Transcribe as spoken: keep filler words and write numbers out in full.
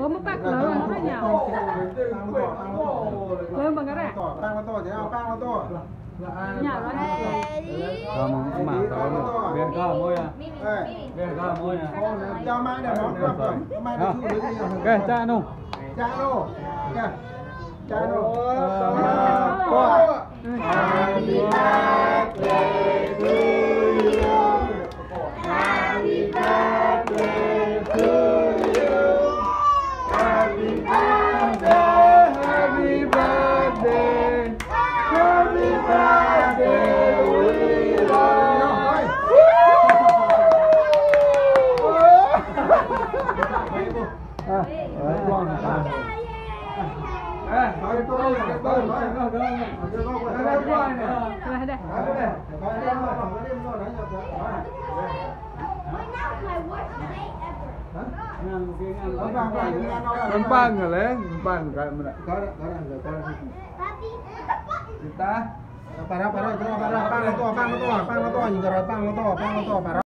Ủa mà bác lớn mà nó nói nhào. Lớn bằng cái này. Bang nó to chứ ao bang nó to. Nhào nó này. Kamu emak kamu. Biar kamu ya. Biar kamu ya. Cho mai này món làm phẩm. Mai nó chịu được gì không? Oke, cha nu. Cha nô. Kìa. Cha nô. Happy birthday to you. Happy birthday to you. Happy birthday, happy birthday. Happy birthday, we love you. Eh, nói tôi nói cái tôi nói nó đó. Nó đây qua này. Đây đây. Nói đây. Nói đây mà phòng cái đêm nó nói nhập rồi. Gampang kali, gampang kayak mana? Có đó, có đó, có đó. Kita Parah, parah, parah, parah, pang nó to, pang nó to, pang nó to, nhìn rồi, pang nó to, pang nó to, parah.